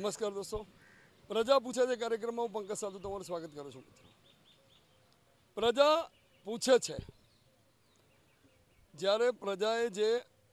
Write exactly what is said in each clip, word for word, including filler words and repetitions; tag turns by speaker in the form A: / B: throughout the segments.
A: નમસ્કાર દોસ્તો, પ્રજા પૂછે છે કાર્યક્રમમાં હું પંકજ સાધુ તમારું સ્વાગત કરું છું. મિત્રો, પ્રજા પૂછે છે. જ્યારે પ્રજાએ જે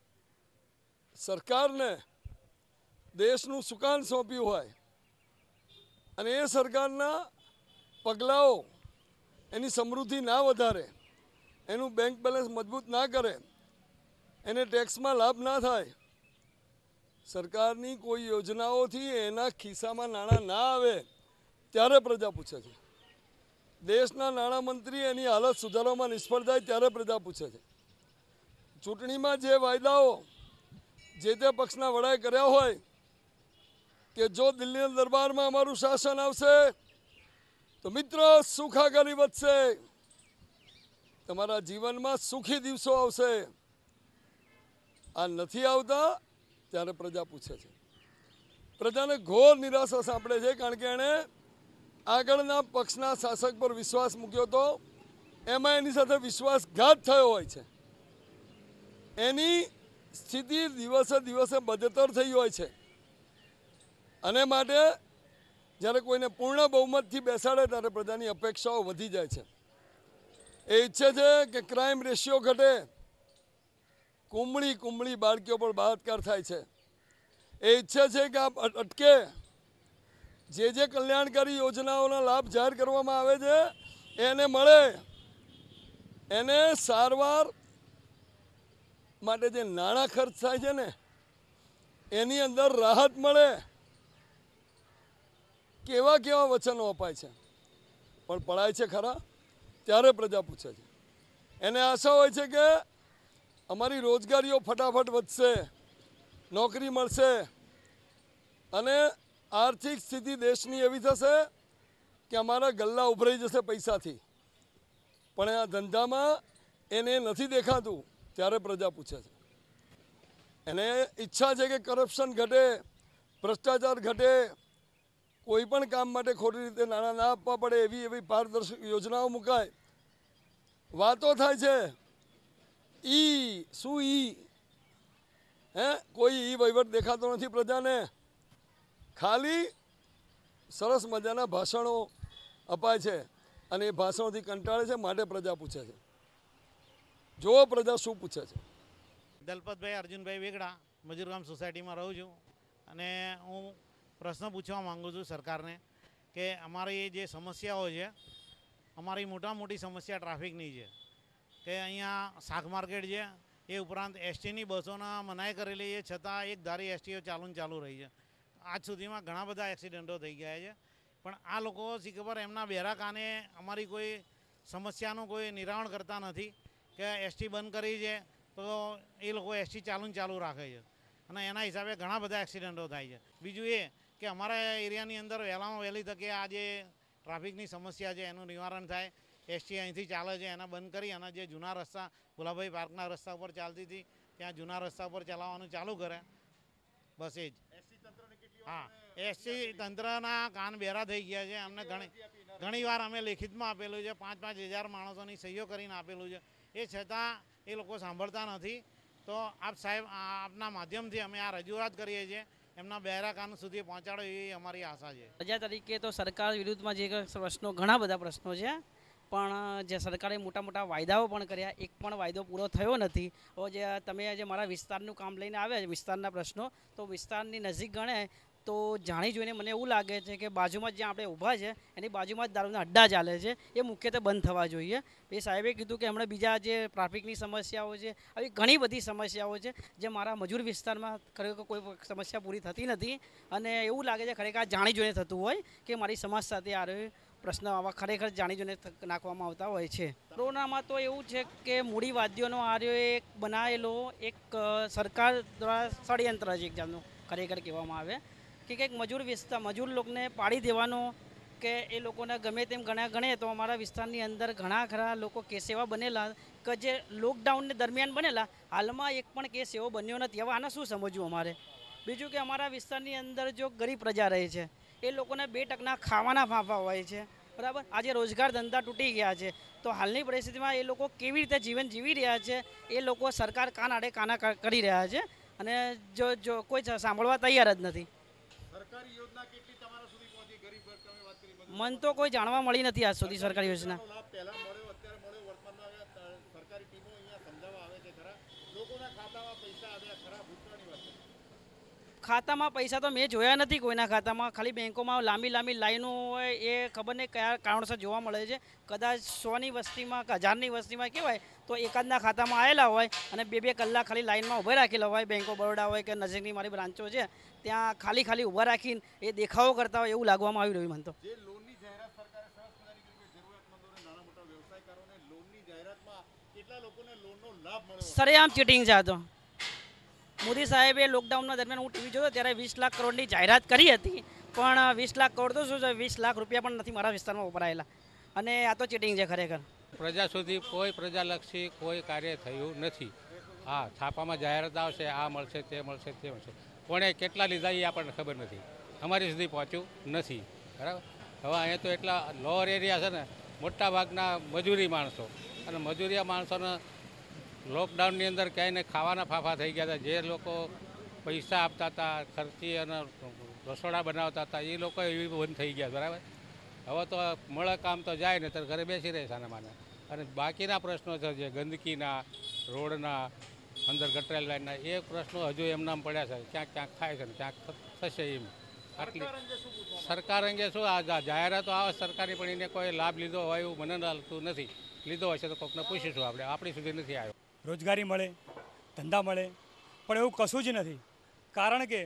A: સરકારને દેશનું સુકાન સોંપ્યું હોય અને એ સરકારના પગલાઓ એની સમૃદ્ધિ ના વધારે, એનું બેંક બેલેન્સ મજબૂત ના કરે, એને ટેક્સમાં લાભ ના થાય, સરકારની કોઈ યોજનાઓથી એના ખિસ્સામાં નાણાં ના આવે, ત્યારે પ્રજા પૂછે છે. દેશના નાણામંત્રી એની હાલત સુધારવામાં નિષ્ફળ જાય ત્યારે પ્રજા પૂછે છે. ચૂંટણીમાં જે વાયદાઓ જે તે પક્ષના વડાએ કર્યા હોય કે જો દિલ્હીના દરબારમાં અમારું શાસન આવશે તો મિત્રો સુખાકારી વધશે, તમારા જીવનમાં સુખી દિવસો આવશે. આ નથી આવતા ત્યારે પ્રજા પૂછે છે. પ્રજાને ઘોર નિરાશા સાંપડે છે, કારણ કે એણે આગળના પક્ષના શાસક પર વિશ્વાસ મૂક્યો હતો, એમાં એની સાથે વિશ્વાસઘાત થયો હોય છે. એની સ્થિતિ દિવસે દિવસે બદતર થઈ હોય છે અને માટે જ્યારે કોઈને પૂર્ણ બહુમતથી બેસાડે ત્યારે પ્રજાની અપેક્ષાઓ વધી જાય છે. એ ઈચ્છે છે કે ક્રાઇમ રેશિયો ઘટે, કુમળી કુમળી બાળકીઓ પર બળાત્કાર થાય છે. એ ઈચ્છે છે કે આ અટકે, જે જે કલ્યાણકારી યોજનાઓના લાભ જાહેર કરવામાં આવે છે એને મળે, એને સારવાર માટે જે નાણાં ખર્ચ થાય છે ને એની અંદર રાહત મળે. કેવા કેવા વચનો અપાય છે, પણ પડાય છે ખરા? ત્યારે પ્રજા પૂછે છે. એને આશા હોય છે કે અમારી રોજગારીઓ ફટાફટ વધશે, નોકરી મળશે અને આર્થિક સ્થિતિ દેશની એવી થશે કે અમારા ગલ્લા ઉભરાઈ જશે પૈસાથી. પણ આ ધંધામાં એને નથી દેખાતું ત્યારે પ્રજા પૂછે છે. એને ઈચ્છા છે કે કરપ્શન ઘટે, ભ્રષ્ટાચાર ઘટે, કોઈ પણ કામ માટે ખોટી રીતે નાણાં ના આપવા પડે, એવી એવી પારદર્શક યોજનાઓ મુકાય. વાતો થાય છે, ઈ શું ઈ હે કોઈ ઈ વહીવટ દેખાતો નથી પ્રજાને. ખાલી સરસ મજાના ભાષણો અપાય છે અને એ ભાષણોથી કંટાળે છે, માટે પ્રજા પૂછે છે. જો પ્રજા શું પૂછે છે.
B: દલપતભાઈ અર્જુનભાઈ વેગડા, મજૂરગામ સોસાયટીમાં રહું છું અને હું પ્રશ્ન પૂછવા માગું છું સરકારને કે અમારી જે સમસ્યાઓ છે, અમારી મોટા મોટી સમસ્યા ટ્રાફિકની છે કે અહીંયા શાક માર્કેટ છે, એ ઉપરાંત એસટીની બસોના મનાઈ કરેલી છે, છતાં એક ધારી એસટીઓ ચાલુ ને ચાલુ રહી છે. આજ સુધીમાં ઘણા બધા એક્સિડન્ટો થઈ ગયા છે, પણ આ લોકો શી ખબર એમના બેરા કાને અમારી કોઈ સમસ્યાનું કોઈ નિરાકરણ કરતા નથી કે એસટી બંધ કરી છે તો એ લોકો એસટી ચાલુ ને ચાલુ રાખે છે અને એના હિસાબે ઘણા બધા એક્સિડન્ટો થાય છે. બીજું એ કે અમારા એરિયાની અંદર વહેલામાં વહેલી તકે આ જે ટ્રાફિકની સમસ્યા છે એનું નિવારણ થાય. એસટી અહીંથી ચાલે છે એને બંધ કરી અને જે જૂના રસ્તા ભુલાભાઈ પાર્કના રસ્તા ઉપર ચાલતી હતી ત્યાં જૂના રસ્તા ઉપર ચલાવવાનું ચાલુ કરે, બસ એ જ. હા, એસટી તંત્રના કાન બેરા થઈ ગયા છે. અમને ઘણી ઘણી વાર અમે લેખિતમાં આપેલું છે, પાંચ પાંચ હજાર માણસોની સહીઓ કરીને આપેલું છે, એ છતાં એ લોકો સાંભળતા નથી. તો આપ સાહેબ આપના માધ્યમથી અમે આ રજૂઆત કરીએ છીએ, એમના બહેરા કાન સુધી પહોંચાડો એવી અમારી આશા છે.
C: પ્રજા તરીકે તો સરકાર વિરુદ્ધમાં જે પ્રશ્નો, ઘણા બધા પ્રશ્નો છે, પણ જે સરકારે મોટા મોટા વાયદાઓ પણ કર્યા, એક પણ વાયદો પૂરો થયો નથી. હવે જે તમે જે મારા વિસ્તારનું કામ લઈને આવ્યા છે, વિસ્તારના પ્રશ્નો, તો વિસ્તારની નજીક ગણે તો જાણી જોઈને મને એવું લાગે છે કે બાજુમાં જ્યાં આપણે ઊભા છે એની બાજુમાં જ દારૂના અડ્ડા ચાલે છે, એ મુખ્યત્વે બંધ થવા જોઈએ. એ સાહેબે કીધું કે હમણાં બીજા જે ટ્રાફિકની સમસ્યાઓ છે, આવી ઘણી બધી સમસ્યાઓ છે જે મારા મજૂર વિસ્તારમાં ખરેખર કોઈ સમસ્યા પૂરી થતી નથી અને એવું લાગે છે ખરેખર જાણી જોઈને થતું હોય કે મારી સમાજ સાથે આ પ્રશ્ન આવા ખરેખર જાણી જોઈને નાખવામાં આવતા હોય છે. કોરોનામાં તો એવું છે કે મૂડીવાદીઓનો આર્યો એક બનાવેલો એક સરકાર દ્વારા ષડયંત્ર છે એક જાતનું, ખરેખર કહેવામાં આવે કે કંઈક મજૂર વિસ્તાર મજૂર લોકોને પાડી દેવાનો કે એ લોકોને ગમે તેમ ગણ્યા ગણે. તો અમારા વિસ્તારની અંદર ઘણા ખરા લોકો કેસ એવા બનેલા કે જે લોકડાઉનને દરમિયાન બનેલા, હાલમાં એક પણ કેસ એવો બન્યો નથી. હવે આને શું સમજવું અમારે? બીજું કે અમારા વિસ્તારની અંદર જો ગરીબ પ્રજા રહે છે, એ લોકોને બે ટકના ખાવાના ફાંફા હોય છે, બરાબર. આજે રોજગાર ધંધા તૂટી ગયા છે, તો હાલની પરિસ્થિતિમાં એ લોકો કેવી રીતે જીવન જીવી રહ્યા છે એ લોકો સરકાર કાન આડે કાના કરી રહ્યા છે અને જો જો કોઈ સાંભળવા તૈયાર જ નથી.
D: સરકારી યોજના કેટલી તમારા સુધી પહોંચી? ગરીબ વર્ગ તમે વાત કરી, મજૂર
C: મન તો કોઈ જાણવા મળી નથી આજ સુધી સરકારી યોજના.
D: વર્ગનો લાભ પહેલા મળ્યો, અત્યારે મળ્યો, વર્તમાનમાં આવ્યા. ત- સરકારી ટીમો અહીંયા સમજાવવા આવે છે ખરા? લોકોના ખાતામાં પૈસા આવ્યા ખરા? ભૂતકાળની વાત છે.
C: ખાતામાં પૈસા તો મેં જોયા નથી કોઈના ખાતામાં. ખાલી બેંકોમાં લાંબી લાંબી લાઈનો હોય એ ખબર નહીં કયા કારણોસર જોવા મળે છે. કદાચ સોની વસ્તીમાં કે હજારની વસ્તીમાં કહેવાય તો એકાદના ખાતામાં આવેલા હોય અને બે બે કલાક ખાલી લાઈનમાં ઊભા રાખેલા હોય. બેંક ઓફ બરોડા હોય કે નજીકની મારી બ્રાન્ચો છે ત્યાં ખાલી ખાલી ઊભા રાખીને એ દેખાવો કરતા હોય એવું લાગવામાં આવી રહ્યું મને તો.
D: જે લોનની જાહેરાત સરકારે સરસ મજાની કરી છે, જરૂરિયાતમંદોને, નાના મોટા વ્યવસાયકારોને લોનની જાહેરાતમાં કેટલા લોકોને લોનનો લાભ મળ્યો?
C: સરેઆમ ચીટિંગ છે આ તો. મોદી સાહેબે લોકડાઉનના દરમિયાન હું ટીવી જોયો ત્યારે વીસ લાખ કરોડની જાહેરાત કરી હતી, પણ વીસ લાખ કરોડ તો શું છે, વીસ લાખ રૂપિયા પણ નથી મારા વિસ્તારમાં વપરાયેલા. અને આ તો ચીટિંગ છે ખરેખર.
E: પ્રજા સુધી કોઈ પ્રજાલક્ષી કોઈ કાર્ય થયું નથી. હા, છાપામાં જાહેરાત આવશે, આ મળશે, તે મળશે, તે મળશે, કોણે કેટલા લીધા એ આપણને ખબર નથી, અમારી સુધી પહોંચ્યું નથી. બરાબર. હવે અહીંયા તો એટલા લોઅર એરિયા છે ને, મોટા ભાગના મજૂરી માણસો, અને મજૂરિયા માણસોને લોકડાઉનની અંદર ક્યાંય ને ખાવાના ફાફા થઈ ગયા હતા. જે લોકો પૈસા આપતા હતા, ખર્ચી અને રસોડા બનાવતા હતા, એ લોકો એવી બંધ થઈ ગયા. બરાબર. હવે તો મળે કામ તો જાય ને તો ઘરે બેસી રહે સાના માને. અને બાકીના પ્રશ્નો છે જે ગંદકીના, રોડના, અંદર ગટરેલ લાઈનના, એ પ્રશ્નો હજુ એમનામ પડ્યા છે. ક્યાંક ક્યાંક થાય છે ને ક્યાંક થશે એમ. આટલી સરકાર અંગે શું આ જા- જાહેરાતો આવે સરકારી, પણ એને કોઈ લાભ લીધો હોય એવું મને લાગતું નથી. લીધો હશે તો કોઈકને પૂછીશું આપણે, આપણી સુધી નથી આવ્યો.
F: રોજગારી મળે, ધંધા મળે, પણ એવું કશું જ નથી. કારણ કે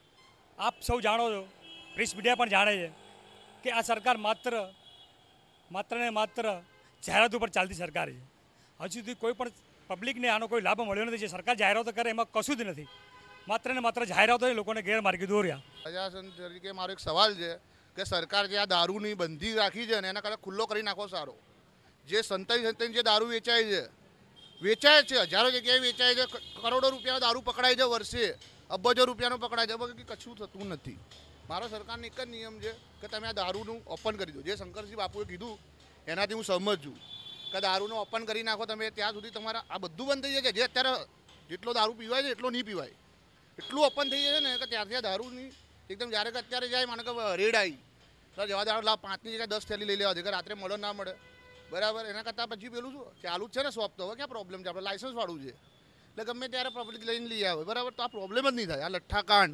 F: આપ સૌ જાણો છો, પ્રેસ મીડિયા પણ જાણે છે કે આ સરકાર માત્ર માત્ર ને માત્ર જાહેરાત ઉપર ચાલતી સરકાર છે. હજુ સુધી કોઈ પણ પબ્લિકને આનો કોઈ લાભ મળ્યો નથી. જે સરકાર જાહેરાતો કરે એમાં કશું જ નથી. માત્ર ને માત્ર જાહેરાતો લોકોને ગેરમાર્ગે દોર્યા.
D: પ્રજાસન તરીકે મારો એક સવાલ છે કે સરકાર જે આ દારૂની બંધી રાખી છે ને એના કરતાં ખુલ્લો કરી નાખો સારો. જે સંતાઈ સંતાઈ જે દારૂ વેચાય છે, વેચાય છે, હજારો જગ્યાએ વેચાય છે, કરોડો રૂપિયાનો દારૂ પકડાય છે વર્ષે, અબજો રૂપિયાનો પકડાય છે, બાકી કશું થતું નથી. મારો સરકારનો એક જ નિયમ છે કે તમે આ દારૂનું ઓપન કરી દો. જે શંકરસિંહ બાપુએ કીધું એનાથી હું સહમત છું કે દારૂનું ઓપન કરી નાખો તમે, ત્યાં સુધી તમારા આ બધું બંધ થઈ જાય. જે અત્યારે જેટલો દારૂ પીવાય છે એટલો નહીં પીવાય, એટલું ઓપન થઈ જાય છે ને કે ત્યારથી આ દારૂની એકદમ જ્યારે કે અત્યારે જાય, માનો કે રેડ આવી તો જવા દારૂ લાવ પાંચની જગ્યાએ દસ થેલી લઈ લેવા દે કે રાત્રે મળે ના મળે. બરાબર. એના કરતાં પછી પેલું શું ચાલુ જ છે ને શોપ, તો હવે ક્યાં પ્રોબ્લેમ છે? આપણે લાઇસન્સ વાળું છે એટલે ગમે ત્યારે પબ્લિક લઈને લઈ આવે. બરાબર. તો આ પ્રોબ્લેમ જ નહીં થાય. આ લઠ્ઠાકાંડ,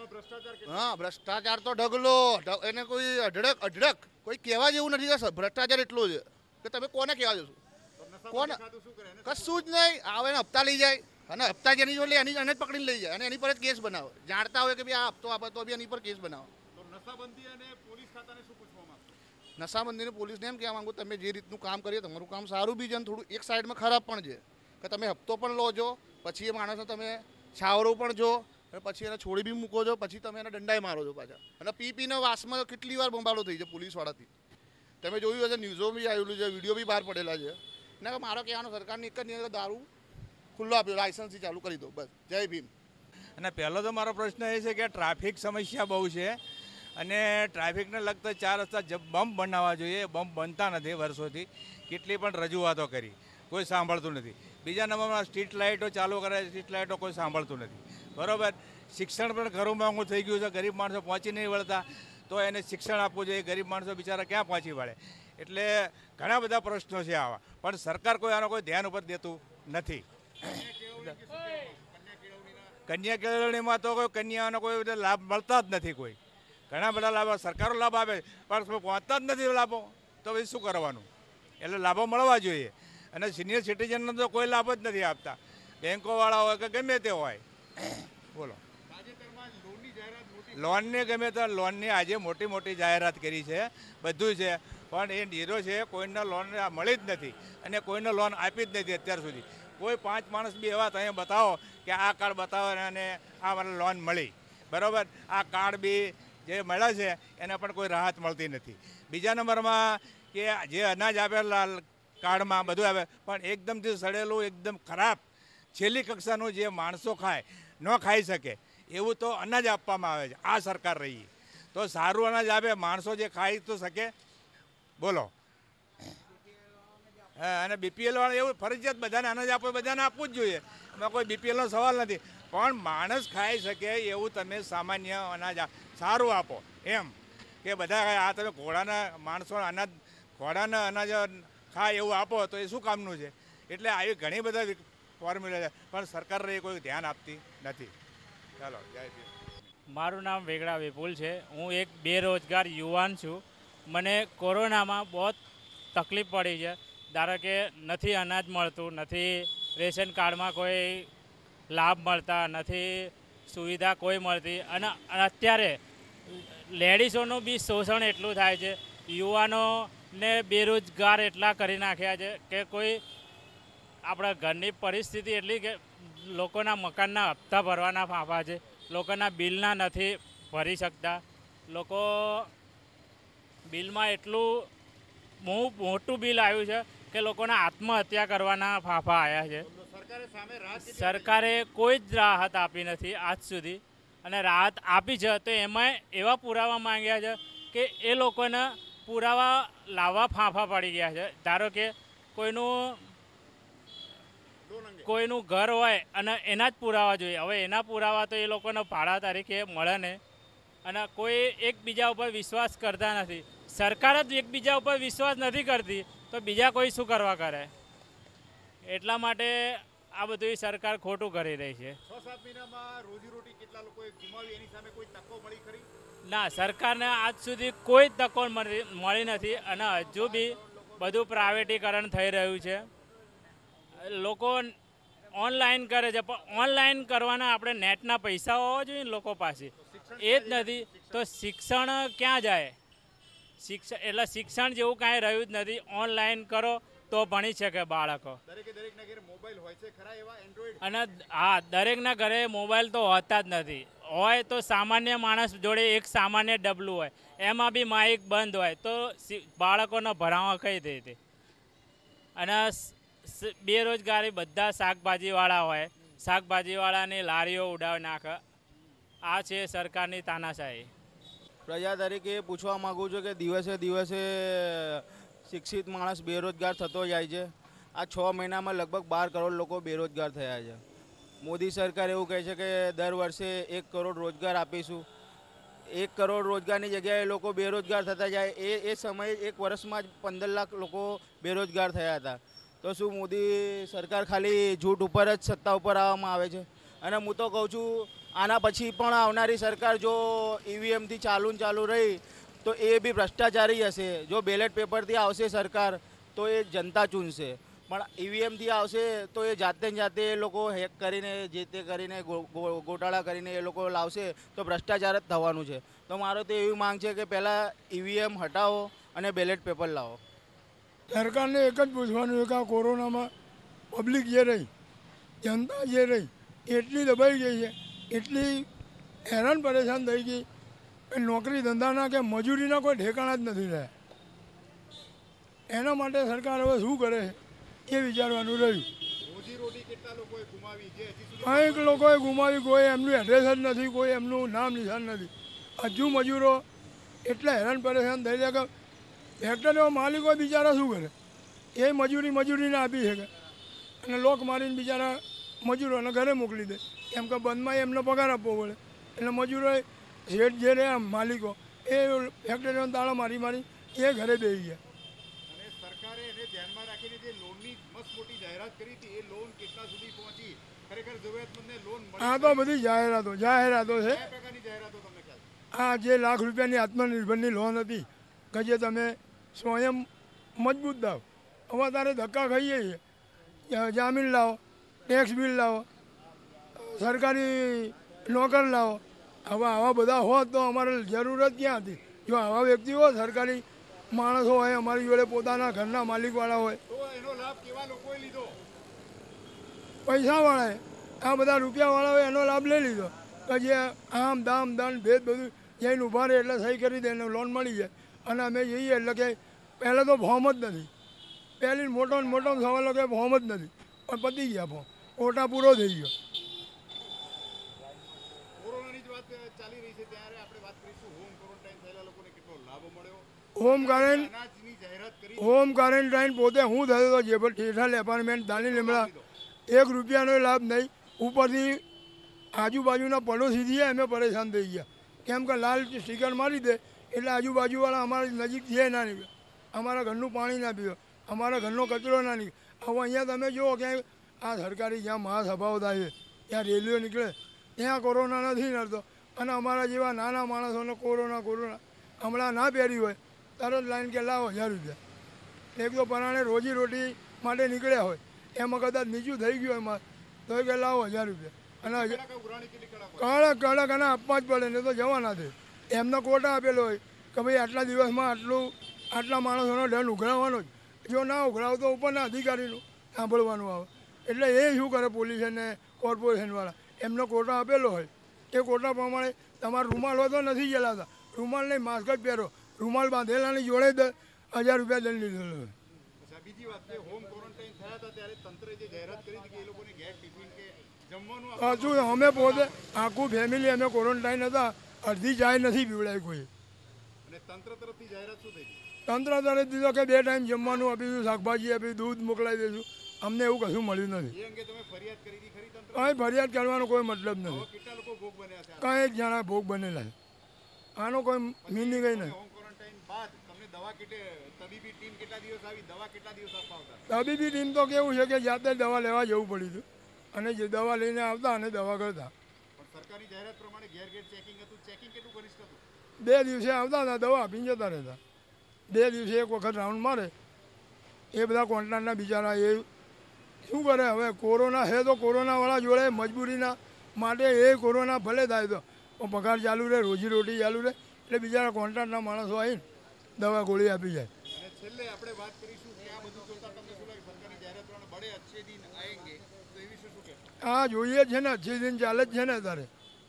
D: હા, ભ્રષ્ટાચાર તો ઢગલો, ઢ- એને કોઈ અઢળક અઢળક કોઈ કહેવા જેવું નથી કે ભ્રષ્ટાચાર એટલો છે કે તમે કોને કહેવા જશો? કોને? કશું જ નહીં. આવે ને હપ્તા લઈ જાય, અને હપ્તા જેની જો લે એની એને જ પકડીને લઈ જાય અને એની પર જ કેસ બનાવે. જાણતા હોય કે ભાઈ આ હપ્તો આપે તો બી એની પર કેસ બનાવે.
G: નશાબંધી અને પોલીસ ખાતાને શું પૂછવા માંગો?
D: નશાબંધીને પોલીસને એમ કહેવા માંગુ તમે જે રીતનું કામ કરીએ તમારું કામ સારું બી છે અને થોડું એક સાઈડમાં ખરાબ પણ છે કે તમે હપ્તો પણ લો છો, પછી એ માણસને તમે છાવરો પણ છો, અને પછી એને છોડી બી મૂકો છો, પછી તમે એને દંડાઈ મારો છો પાછા. અને પી પીને વાસમાં કેટલી વાર બંબાળો થઈ છે પોલીસવાળાથી. તમે જોયું હશે, ન્યૂઝો બી આવેલું છે, વિડીયો બી બહાર પડેલા છે. ના, મારો કહેવાનો સરકારની એક જ નિયમ કે દારૂ ખુલ્લો આપ્યો, લાયસન્સથી ચાલુ કરી દો, બસ. જય ભીમ.
H: અને પહેલો તો મારો પ્રશ્ન એ છે કે ટ્રાફિક સમસ્યા બહુ છે અને ટ્રાફિકને લગતા ચાર રસ્તા જ બમ્પ બનાવવા જોઈએ. બમ્પ બનતા નથી વર્ષોથી. કેટલી પણ રજૂઆતો કરી, કોઈ સાંભળતું નથી. બીજા નંબરમાં સ્ટ્રીટ લાઇટો ચાલુ કરે, સ્ટ્રીટ લાઇટો કોઈ સાંભળતું નથી. બરાબર. શિક્ષણ પણ ઘણું મોંઘું થઈ ગયું છે. ગરીબ માણસો પહોંચી નહીં વળતા, તો એને શિક્ષણ આપવું જોઈએ. ગરીબ માણસો બિચારા ક્યાં પહોંચી વળે? એટલે ઘણા બધા પ્રશ્નો છે આવા, પણ સરકાર કોઈ આનો કોઈ ધ્યાન ઉપર દેતું નથી. કન્યા કેળવણીમાં તો કોઈ કન્યાનો કોઈ લાભ મળતા જ નથી. કોઈ ઘણા બધા લાભો સરકારો લાભ આપે પણ પહોંચતા જ નથી લાભો, તો પછી શું કરવાનું? એટલે લાભો મળવા જોઈએ. અને સિનિયર સિટીઝનને તો કોઈ લાભ જ નથી આપતા, બેંકોવાળા હોય કે ગમે તે હોય. બોલો. લોનની ગમે તો લોનની આજે મોટી મોટી જાહેરાત કરી છે, બધું છે, પણ એ હીરો છે કોઈને લોન મળી જ નથી અને કોઈને લોન આપી જ નથી અત્યાર સુધી. કોઈ પાંચ માણસ બી એવા તમે બતાવો કે આ કાર્ડ બતાવો અને આ મને લોન મળી. બરાબર. આ કાર્ડ બી જે મળ્યા છે એને પણ કોઈ રાહત મળતી નથી. બીજા નંબરમાં કે જે અનાજ આપેલા કાર્ડમાં બધું આવે પણ એકદમથી સડેલું, એકદમ ખરાબ, છેલ્લી કક્ષાનું જે માણસો ખાય ન ખાઈ શકે એવું તો અનાજ આપવામાં આવે છે. આ સરકાર રહી તો સારું અનાજ આપે, માણસો જે ખાઈ તો શકે. બોલો. હા, અને બીપીએલ વાળા એવું ફરજિયાત બધાને અનાજ આપવું, બધાને આપવું જ જોઈએ. એમાં કોઈ બીપીએલનો સવાલ નથી. પણ માણસ ખાઈ શકે એવું તમે સામાન્ય અનાજ આ- સારું આપો એમ કે બધા આ તમે ઘોડાના માણસો અનાજ ઘોડાના અનાજ ખાય એવું આપો તો એ શું કામનું છે? એટલે આવી ઘણી બધા ફોર્મ્યુલા છે પણ સરકારે કોઈ ધ્યાન આપતી નથી. ચાલો જય શ્રી
I: મારું નામ વેગડા વિપુલ છે. હું એક બેરોજગાર યુવાન છું. મને કોરોનામાં બહુ તકલીફ પડી છે. ધારો કે નથી અનાજ મળતું, નથી રેશન કાર્ડમાં કોઈ લાભ મળતા, નથી સુવિધા કોઈ મળતી અને અત્યારે લેડીઝોનું બી શોષણ એટલું થાય છે. યુવાનોને બેરોજગાર એટલા કરી નાખ્યા છે કે કોઈ આપણા ઘરની પરિસ્થિતિ એટલી કે લોકોના મકાનના હપ્તા ભરવાના ફાંફા છે, લોકોના બિલના નથી ભરી શકતા. લોકો બિલમાં એટલું બહુ મોટું બિલ આવ્યું છે કે લોકોના આત્મહત્યા કરવાના ફાંફા આવ્યા છે. સરકારે કોઈ જ રાહત આપી નથી આજ સુધી, અને રાહત આપી છે તો એમાં એવા પુરાવા માંગ્યા છે કે એ લોકોને પુરાવા લાવવા ફાંફા પડી ગયા છે. ધારો કે કોઈનું કોઈનું ઘર હોય અને એના જ પુરાવા જોઈએ. હવે એના પુરાવા તો એ લોકોને ભાડા તરીકે મળે ને, અને કોઈ એકબીજા ઉપર વિશ્વાસ કરતા નથી. સરકાર જ એકબીજા ઉપર વિશ્વાસ નથી કરતી તો બીજા કોઈ શું કરવા કરે? એટલા માટે આ બધું સરકાર ખોટું કરી રહી છે.
G: છ સાત મહિનામાં રોજીરોટી કેટલા લોકોએ ગુમાવી એની સામે કોઈ તકો મળી ખરી?
I: ના, સરકારને આજ સુધી કોઈ તકો મળી મળી નથી અને હજુ બી બધું પ્રાઇવેટીકરણ થઈ રહ્યું છે. લોકો ઓનલાઈન કરે છે પણ ઓનલાઈન કરવાના આપણે નેટના પૈસા હોવા જોઈએ ને લોકો પાસે, એ જ નથી તો શિક્ષણ ક્યાં જાય? શિક્ષણ એટલે શિક્ષણ જેવું કાંઈ રહ્યું જ નથી. ઓનલાઈન કરો તો ભણી શકે બાળકો.
G: દરેકે દરેકના ઘરે મોબાઈલ હોય છે ખરા એવા એન્ડ્રોઈડ?
I: અને હા, દરેકના ઘરે મોબાઈલ તો હોતા જ નથી. હોય તો સામાન્ય માણસ જોડે એક સામાન્ય ડબલું હોય, એમાં બી માઇક બંધ હોય તો શી- બાળકોને ભણાવવા કઈ રીતે? અને સ- સ- બેરોજગારી બધા શાકભાજીવાળા હોય, શાકભાજીવાળાની લારીઓ ઉડાવી નાખે. આ છે સરકારની તાનાશાહી.
J: પ્રજા તરીકે એ પૂછવા માગું છું કે દિવસે દિવસે શિક્ષિત માણસ બેરોજગાર થતો જાય છે. આ છ મહિનામાં લગભગ બાર કરોડ લોકો બેરોજગાર થયા છે. મોદી સરકાર એવું કહે છે કે દર વર્ષે એક કરોડ રોજગાર આપીશું. એક કરોડ રોજગારની જગ્યાએ લોકો બેરોજગાર થતા જાય. એ એ સમયે એક વર્ષમાં જ પંદર લાખ લોકો બેરોજગાર થયા હતા. તો શું મોદી સરકાર ખાલી જૂઠ ઉપર જ સત્તા ઉપર આવવામાં આવે છે? અને હું તો કહું છું આના પછી પણ આવનારી સરકાર જો ઈવીએમથી ચાલુ ને ચાલુ રહી તો એ બી ભ્રષ્ટાચારી હશે. જો બેલેટ પેપરથી આવશે સરકાર તો એ જનતા ચૂનશે, પણ ઈવીએમથી આવશે તો એ જાતે ને જાતે એ લોકો હેક કરીને જે તે કરીને ગો- ગો- ગોટાળા કરીને એ લોકો લાવશે તો ભ્રષ્ટાચાર જ થવાનું છે. તો મારો તો એવી માંગ છે કે પહેલાં ઈવીએમ હટાવો અને બેલેટ પેપર લાવો.
K: સરકારને એક જ પૂછવાનું છે કે આ કોરોનામાં પબ્લિક જે રહી, જનતા જે રહી એટલી દબાઈ ગઈ છે, એટલી હેરાન પરેશાન થઈ ગઈ કે નોકરી ધંધાના કે મજૂરીના કોઈ ઠેકાણા જ નથી રહ્યા. એના માટે સરકાર હવે શું કરે છે એ વિચારવાનું રહ્યું.
G: રોજીરોટી કેટલા લોકોએ ગુમાવી જે હજી સુધી
K: કંઈક લોકોએ ગુમાવી, કોઈ એમનું એડ્રેસ જ નથી, કોઈ એમનું નામ નિશાન નથી. હજુ મજૂરો એટલા હેરાન પરેશાન થઈ જાય કે ફેક્ટરીઓ માલિકો બિચારા શું કરે? એ મજૂરી મજૂરીને આપી શકે અને લોક મારીને બિચારા મજૂરોને ઘરે મોકલી દે, કેમ કે બંધમાં એમનો પગાર આપવો પડે. એટલે મજૂરોએ શેઠ જે રહ્યા માલિકો એ ફેક્ટરીઓને તાળા મારી મારી એ ઘરે બેસી ગયા.
G: અને સરકારે એને ધ્યાનમાં રાખીને જે લોનની મસ્ત મોટી જાહેરાત કરી હતી એ લોન કેટલા સુધી પહોંચી? ખરેખર જરૂરિયાતમંદને લોન મળી?
K: આ તો બધી જાહેરાતો જાહેરાતો છે.
G: કયા પ્રકારની જાહેરાતો તમને ખ્યાલ છે?
K: આ જે લાખ રૂપિયાની આત્મનિર્ભરની લોન હતી કે જે તમે સ્વયં મજબૂત દાવ, હવે તારે ધક્કા ખાઈએ છીએ. જામીન લાવો, ટેક્સ બિલ લાવો, સરકારી નોકર લાવો. હવે આવા બધા હોત તો અમારે જરૂરત ક્યાં હતી? જો આવા વ્યક્તિ હોય, સરકારી માણસો હોય, અમારી જોડે પોતાના ઘરના માલિકવાળા હોય,
G: તો એનો લાભ કેવા લોકોએ લીધો?
K: પૈસાવાળાએ આ બધા રૂપિયાવાળાઓએ એનો લાભ લઈ લીધો કે જે આમ દામ દંડ ભેદ બધું જઈને ઊભા રહે એટલે સહી કરી દે એને લોન મળી જાય. અને અમે જઈએ એટલે કે પહેલાં તો ફોર્મ જ નથી, પહેલી મોટો ને મોટો સવાલો કે ફોર્મ જ નથી, પણ પતી ગયા ફોર્મ, કોટા પૂરો થઈ ગયો.
G: કોરોનાની જ વાત ચાલી રહી છે ત્યારે આપણે વાત કરીશું હોમ ક્વોરન્ટાઇન થયેલા લોકોને કેટલો લાભ મળ્યો.
K: હોમ ક્વોરન્ટાઇન
G: અનાજની જાહેરાત કરી
K: હોમ ક્વોરન્ટાઇન પોતે હું થયો હતો જે ઠેઠાલ એપાર્ટમેન્ટ દાની લીમડા, એક રૂપિયાનો લાભ નહીં. ઉપરથી આજુબાજુના પડોશીથી અમે પરેશાન થઈ ગયા, કેમ કે લાલ સ્ટીકર મારી દે એટલે આજુબાજુવાળા અમારી નજીક છે ના નીકળે, અમારા ઘરનું પાણી ના પીવે, અમારા ઘરનો કચરો ના નીકળે. હવે અહીંયા તમે જુઓ કે આ સરકારી જ્યાં મહાસભાઓ થાય છે ત્યાં રેલીઓ નીકળે ત્યાં કોરોના નથી નડતો, અને અમારા જેવા નાના માણસોને કોરોના કોરોના હમણાં ના પહેરી હોય તરત લાઈન કે લાવો હજાર રૂપિયા. એક તો પરાણે રોજી રોટી માટે નીકળ્યા હોય એમાં કદાચ નીચું થઈ ગયું એમાં તો કે લાવો હજાર રૂપિયા, અને કડક કડક અને આપવા જ પડે ને તો જવાના છે. એમને કોટા આપેલો હોય કે ભાઈ આટલા દિવસમાં આટલું આટલા માણસોનો દંડ ઉઘરાવવાનો જ, જો ના ઉઘરાવ તો ઉપરના અધિકારીનું સાંભળવાનું આવે. એટલે એ શું કરે પોલીસ અને કોર્પોરેશનવાળા, એમનો કોટા આપેલો હોય એ કોટા પ્રમાણે તમારા રૂમાલ હોય તો નથી ચલાવતા, રૂમાલ નહીં માસ્ક જ પહેરો, રૂમાલ બાંધેલાની જોડે જ હજાર રૂપિયા દંડ લીધેલો હોય.
G: બીજી વાત કે હોમ ક્વોરન્ટાઇન થયા હતા ત્યારે તંત્રે જે જાહેરાત કરી હતી કે એ લોકોને ઘેર ટિફિન કે જમવાનું
K: પાછું અમે પોતે આખું ફેમિલી અમે ક્વોરન્ટાઇન હતા, અડધી ચાય નથી પીવડાવી કોઈ.
G: અને તંત્ર તરફથી જાહેરાત શું થઈ હતી?
K: તંત્ર તરફ દીધો કે બે ટાઈમ જમવાનું આપીશું, શાકભાજી આપી, દૂધ મોકલાવી દઈશું. અમને એવું કશું મળ્યું નથી.
G: એ અંગે તમે ફરિયાદ કરી હતી ખરી તંત્ર?
K: કાંઈ ફરિયાદ કરવાનો કોઈ મતલબ નથી.
G: કેટલા લોકો ભોગ બન્યા છે?
K: કાંઈ એક જણા ભોગ બનેલા છે, આનો કોઈ મિનિંગ જ નથી.
G: હોમ ક્વોરન્ટાઇન બાદ તમને દવા કેટલે તબીબી ટીમ કેટલા દિવસ આવી, દવા કેટલા દિવસ આપવા આવતા?
K: તબીબી ટીમ તો કેવું છે કે જાતે દવા લેવા જવું પડ્યું હતું, અને જે દવા લઈને આવતા અને દવા કરતા.
G: પણ સરકારી જાહેરાત પ્રમાણે ઘેર ઘેર ચેકિંગ હતું, ચેકિંગ કેટલું ઘનિષ્ઠ હતું?
K: બે દિવસે આવતા હતા, દવા આપીને જતા રહેતા. બે દિવસે એક વખત રાઉન્ડ મારે. એ બધા કોન્ટ્રાક્ટના બિચારા એ શું કરે હવે, કોરોના છે તો કોરોનાવાળા જોડે મજબૂરીના માટે એ કોરોના ભલે થાય તો પણ પગાર ચાલુ રહે, રોજી રોટી ચાલુ રહે, એટલે બિચારા કોન્ટ્રાક્ટના માણસો આવીને દવા ગોળી આપી જાય.
G: અને છેલ્લે આપણે વાત કરીશું કે આ બધું જોતા તમને શું લાગે સરકારી જાહેરાત પ્રમાણે બડે અચ્છે દિન આएंगे તો એ વિશે શું કહેશો?
K: આ જોઈએ છે ને, અચ્છી દિન ચાલે જ છે ને અત્યારે.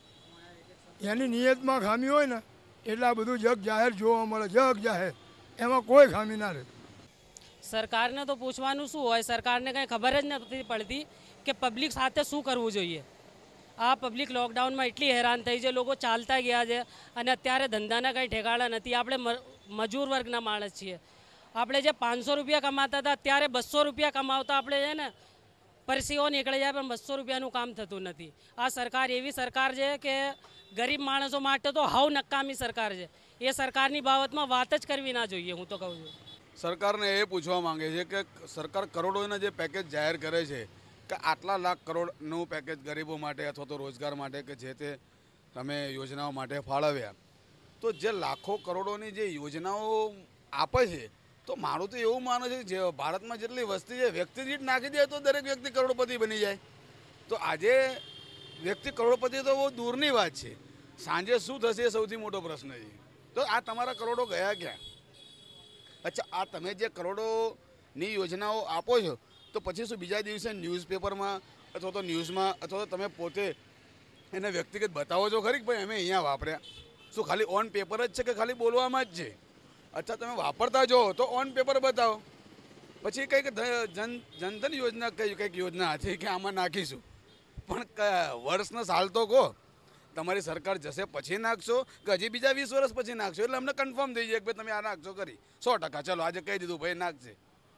K: એની નિયતમાં ખામી હોય ને એટલે આ બધું જગ જાહેર જોવા મળે, જગ જાહેર, એમાં કોઈ ખામી ના રહે.
L: સરકારને તો પૂછવાનું શું હોય, સરકારને કંઈ ખબર જ નથી પડતી કે પબ્લિક સાથે શું કરવું જોઈએ. આ પબ્લિક લોકડાઉનમાં એટલી હેરાન થઈ છે, લોકો ચાલતા ગયા છે અને અત્યારે ધંધાના કંઈ ઠેકાણા નથી. આપણે મજૂર વર્ગના માણસ છીએ, આપણે જે પાંચસો રૂપિયા કમાતા હતા અત્યારે બસો રૂપિયા કમાવતા આપણે છે ને પરસીઓ નીકળી જાય પણ બસો રૂપિયાનું કામ થતું નથી. આ સરકાર એવી સરકાર છે કે ગરીબ માણસો માટે તો હાવ નકામી સરકાર છે. એ સરકારની બાબતમાં વાત જ કરવી ના જોઈએ, હું તો કહું છું.
M: સરકારને એ પૂછવા માંગે છે કે સરકાર કરોડોના જે પેકેજ જાહેર કરે છે કે આટલા લાખ કરોડનું પેકેજ ગરીબો માટે અથવા તો રોજગાર માટે કે જે તે તમે યોજનાઓ માટે ફાળવ્યા, તો જે લાખો કરોડોની જે યોજનાઓ આપે છે તો મારું તો એવું માનું છે જે ભારતમાં જેટલી વસ્તી છે વ્યક્તિ દીઠ નાખી દે તો દરેક વ્યક્તિ કરોડપતિ બની જાય. તો આજે વ્યક્તિ કરોડપતિ તો બહુ દૂરની વાત છે, સાંજે શું થશે એ સૌથી મોટો પ્રશ્ન છે. તો આ તમારા કરોડો ગયા ક્યાં? અચ્છા, આ તમે જે કરોડોની યોજનાઓ આપો છો તો પછી શું બીજા દિવસે ન્યૂઝપેપરમાં અથવા તો ન્યૂઝમાં અથવા તો તમે પોતે એને વ્યક્તિગત બતાવો છો ખરી કે ભાઈ અમે અહીંયા વાપર્યા? શું ખાલી ઓન પેપર જ છે કે ખાલી બોલવામાં જ છે? અચ્છા, તમે વાપરતા જો તો ઓન પેપર બતાવો. પછી કંઈક જન જનધન યોજના કઈ કંઈક યોજના હતી કે આમાં નાખીશું, પણ વર્ષનો સાલ તો કહો. તમારી સરકાર જશે પછી નાખશો કે હજી બીજા વીસ વર્ષ પછી નાખશો? એટલે અમને કન્ફર્મ થઈ જાય કે ભાઈ તમે આ નાખશો કરી સો ટકા. ચલો આજે કહી દીધું ભાઈ નાખશે.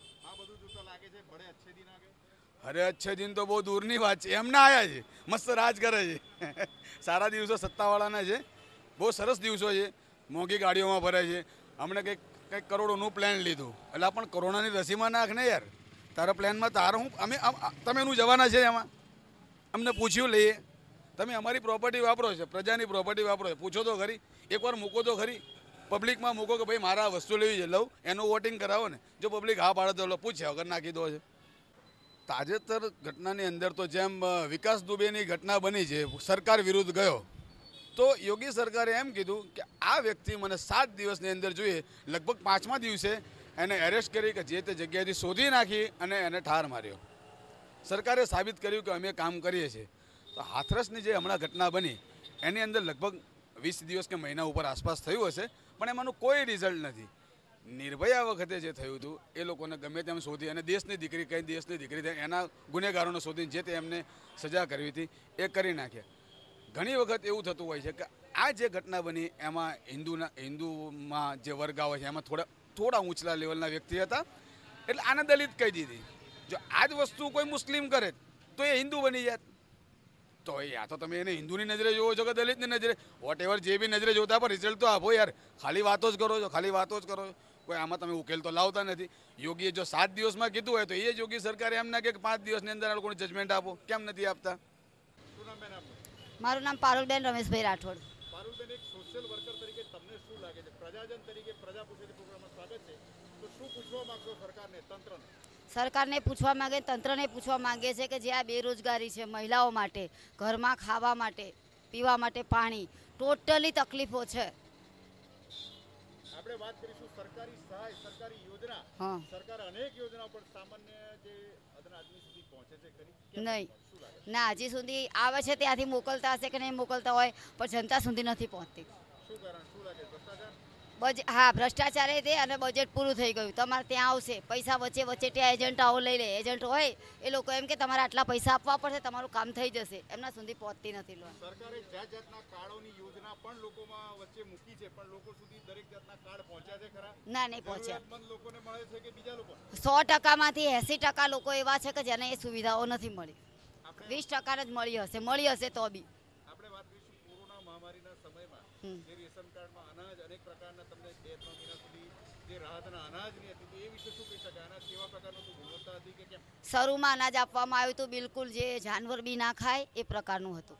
M: અરે અચ્છે દિન તો બહુ દૂરની વાત છે, એમના આવ્યા છે, મસ્ત રાજ કરે છે. સારા દિવસો સત્તાવાળાના છે, બહુ સરસ દિવસો છે, મોંઘી ગાડીઓમાં ભરે છે. હમણે કંઈક કંઈક કરોડોનું પ્લાન લીધું, એટલે પણ કોરોનાની રસીમાં નાખ ને યાર, તારા પ્લાનમાં તારે હું અમે તમે એનું જવાના છે એમાં? અમને પૂછ્યું લઈએ, તમે અમારી પ્રોપર્ટી વાપરો છો, પ્રજાની પ્રોપર્ટી વાપરો છો, પૂછો તો ખરી, એકવાર મૂકો તો ખરી, પબ્લિકમાં મૂકો કે ભાઈ મારા વસ્તુ લેવી છે, લઉં, એનું વોટિંગ કરાવો ને. જો પબ્લિક હા પાડે તો પૂછ્યા વગર નાખી દો છે. તાજેતર ઘટનાની અંદર તો જેમ વિકાસ દુબેની ઘટના બની છે, સરકાર વિરુદ્ધ ગયો, તો યોગી સરકારે એમ કીધું કે આ વ્યક્તિ મને સાત દિવસની અંદર જોઈએ, લગભગ પાંચમા દિવસે એને એરેસ્ટ કરી કે જે તે જગ્યાએથી શોધી નાખી અને એને ઠાર માર્યો. સરકારે સાબિત કર્યું કે અમે કામ કરીએ છીએ. તો હાથરસની જે હમણાં ઘટના બની એની અંદર લગભગ વીસ દિવસ કે મહિના ઉપર આસપાસ થયું હશે, પણ એમાંનું કોઈ રિઝલ્ટ નથી. નિર્ભયા વખતે જે થયું હતું એ લોકોને ગમે તેમ શોધી અને દેશની દીકરી કઈ દેશની દીકરી થાય એના ગુનેગારોને શોધીને જે તે એમને સજા કરવી હતી એ કરી નાખ્યા. ઘણી વખત એવું થતું હોય છે કે આ જે ઘટના બની એમાં હિન્દુના હિન્દુમાં જે વર્ગ આવે છે એમાં થોડા થોડા ઊંચલા લેવલના વ્યક્તિ હતા, એટલે આને દલિત કહી દીધી. જો આ જ વસ્તુ કોઈ મુસ્લિમ કરે તો એ હિન્દુ બની જાય. તો યા તો તમે એને હિન્દુની નજરે જોવો છો કે દલિતની નજરે, વોટ એવર જે બી નજરે જોતા પણ રિઝલ્ટ તો આપો યાર. ખાલી વાતો જ કરો છો, ખાલી વાતો જ કરો છો. કોઈ આમાં તમે ઉકેલ તો લાવતા નથી. યોગીએ જો સાત દિવસમાં કીધું હોય તો એ જ યોગી સરકારે એમ ના કે પાંચ દિવસની અંદર આ લોકોને જજમેન્ટ આપો, કેમ નથી આપતા?
G: શું નામ બેન આપનું?
N: મારું નામ પારુલબેન રમેશભાઈ રાઠોડ.
G: પારુલબેન, એક સોશિયલ વર્કર તરીકે તમને શું લાગે છે? પ્રજાજન તરીકે પ્રજા પૂછે છે પ્રોગ્રામમાં સ્વાગત છે, તો શું પૂછવા માંગશો સરકારને, તંત્રને?
N: સરકારને પૂછવા માંગે, તંત્રને પૂછવા માંગે છે કે જે આ બેરોજગારી છે મહિલાઓ માટે, ઘરમાં ખાવા માટે, પીવા માટે પાણી, ટોટલી તકલીફો છે.
G: આપણે વાત કરીશું સરકારી સહાય, સરકારી યોજના.
N: હા.
G: સરકાર અનેક યોજનાઓ પણ સામાન્ય જે અદના આદમી સુધી પહોંચે છે ખરી?
N: નહીં ના, હજી સુધી આવે છે ત્યાંથી મોકલતા હશે કે નહીં મોકલતા હોય, પણ જનતા સુધી નથી પહોંચતી.
G: શું કારણ, શું લાગે? ભ્રષ્ટાચાર?
N: બજ હા, ભ્રષ્ટાચારે તે અને બજેટ પૂરું થઈ ગયું. તમારે ત્યાં આવશે પૈસા, વચ્ચે વચ્ચે ત્યાં એજન્ટાઓ લઈ લે. એજન્ટ હોય એ લોકો એમ કે તમારે આટલા પૈસા આપવા પડશે, તમારું કામ થઈ જશે. એમના સુધી પહોંચતી નથી લોન.
G: સરકારે જાત જાતના કાર્ડોની યોજના પણ લોકોમાં વચ્ચે મૂકી છે, પણ લોકો સુધી દરેક જાતના કાર્ડ પહોંચ્યા છે ખરા?
N: ના, નહીં પહોંચ્યા.
G: જરૂરિયાતમંદ લોકોને મળે છે કે બીજા લોકો?
N: સો ટકામાંથી એસી ટકા લોકો એવા છે કે જેને એ સુવિધાઓ નથી મળી. વીસ ટકા જ મળી હશે, મળી હશે તો બી.
G: આપણે વાત કરીશું કોરોના મહામારીના સમયમાં જે રેશન કાર્ડમાં અનાજ અનેક પ્રકારના તમને બે ત્રણ મહિના સુધી જે રાહતના અનાજની હતી, તો એ વિશે શું કહી શકાય? અનાજ કેવા પ્રકારનું હતું, ગુણવત્તા હતી કે કેમ?
N: શરૂમાં અનાજ આપવામાં આવ્યું હતું બિલકુલ જે જાનવર બી ના ખાય એ પ્રકારનું હતું,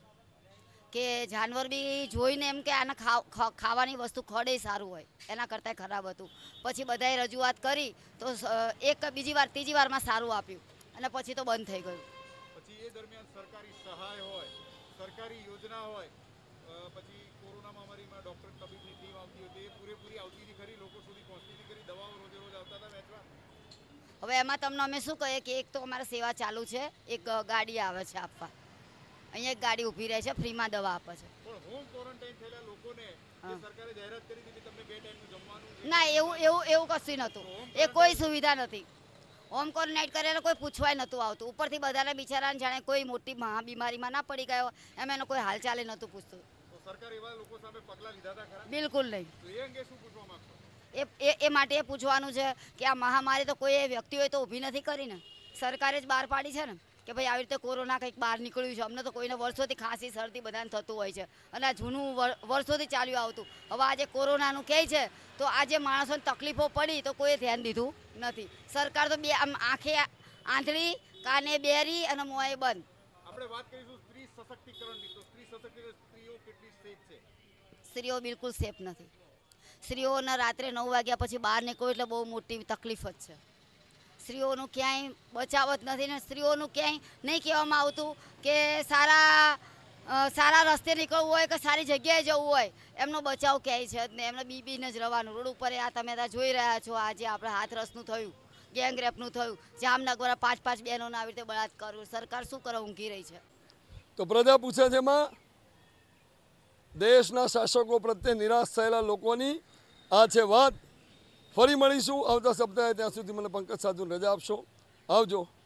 N: કે જાનવર બી જોઈને એમ કે આને ખાવાની વસ્તુ ખડે સારું હોય, એના કરતાં ખરાબ હતું. પછી બધાએ રજૂઆત કરી તો એક બીજી વાર ત્રીજી વારમાં સારું આપ્યું અને પછી તો બંધ થઈ ગયું.
G: પછી એ દરમિયાન સરકારી સહાય હોય, સરકારી યોજના હોય, પછી કોરોના મહામારીમાં ડૉક્ટર તબીબની ટીમ આવતી હતી, એ પૂરેપૂરી આવતી હતી ખરી? લોકો સુધી પહોંચતી હતી ખરી? દવાઓ રોજે રોજ આવતા હતા વેચવા?
N: હવે એમાં તમને અમે શું કહીએ કે એક તો અમારે સેવા ચાલુ છે, એક ગાડી આવે છે આપવા, અહીંયા એક ગાડી ઊભી રહે છે, ફ્રીમાં દવા આપે છે.
G: પણ હોમ ક્વોરન્ટાઇન થયેલા લોકોને સરકારે જાહેરાત કરી દીધી તમને બે ટાઈમનું જમવાનું?
N: ના, એવું એવું એવું કશું નહોતું. એ કોઈ સુવિધા નથી. હોમ ક્વોરન્ટાઇન કરેલો કોઈ પૂછવાય નહોતું આવતું. ઉપરથી બધાને બિચારાને જાણે કોઈ મોટી મહા બીમારીમાં ના પડી ગયો એમ એનો કોઈ હાલચાલે નહોતું પૂછતું.
G: તો સરકાર એવા લોકો સામે પગલાં લીધા હતા ખરા?
N: બિલકુલ નહીં.
G: તો એ અંગે શું પૂછવા માંગશો?
N: એ એ માટે એ પૂછવાનું છે કે આ મહામારી તો કોઈ વ્યક્તિઓએ તો ઊભી નથી કરી ને, સરકારે જ બહાર પાડી છે ને કે ભાઈ આવી રીતે કોરોના કંઈક બહાર નીકળ્યું છે. અમને તો કોઈને વર્ષોથી ખાંસી શરદી બધાને થતું હોય છે અને આ જૂનું વર્ષોથી ચાલ્યું આવતું. હવે આજે કોરોનાનું કહે છે તો આજે માણસોને તકલીફો પડી તો કોઈએ ધ્યાન દીધું નથી. સરકાર તો બે આમ આંખે આંધળી, કાને બેરી અને મોંએ બંધ.
G: આપણે વાત કરીશું સ્ત્રી સશક્તિકરણની, તો સ્ત્રી સશક્તિકરણ સ્ત્રીઓ કેટલી સેફ છે?
N: સ્ત્રીઓ બિલકુલ સેફ નથી. સ્ત્રીઓને રાત્રે નવ વાગ્યા પછી બહાર નીકળવું એટલે બહુ મોટી તકલીફ જ છે. સ્ત્રીઓનું ક્યાંય બચાવ જ નથી ને સ્ત્રીઓનું ક્યાંય નહીં કહેવામાં આવતું કે સારા સારા રસ્તે નીકળવું હોય કે સારી જગ્યાએ જવું હોય એમનો બચાવ ક્યાંય છે જ ને. એમને બી બીને જ રહેવાનું. રોડ ઉપર આ તમે ત્યાં જોઈ રહ્યા છો, આજે આપણે હાથરસનું થયું, ગેંગરેપનું થયું, જામનગર પાંચ પાંચ બહેનોને આવી રીતે બળાત્કાર કર્યો. સરકાર શું કરે, ઊંઘી રહી છે.
A: તો પ્રજા પૂછે છે એમાં દેશના શાસકો પ્રત્યે નિરાશ થયેલા લોકોની આ છે વાત. ફરી મળીશું આવતા સપ્તાહે. ત્યાં સુધી મને પંકજ સાધુને રજા આપશો. આવજો.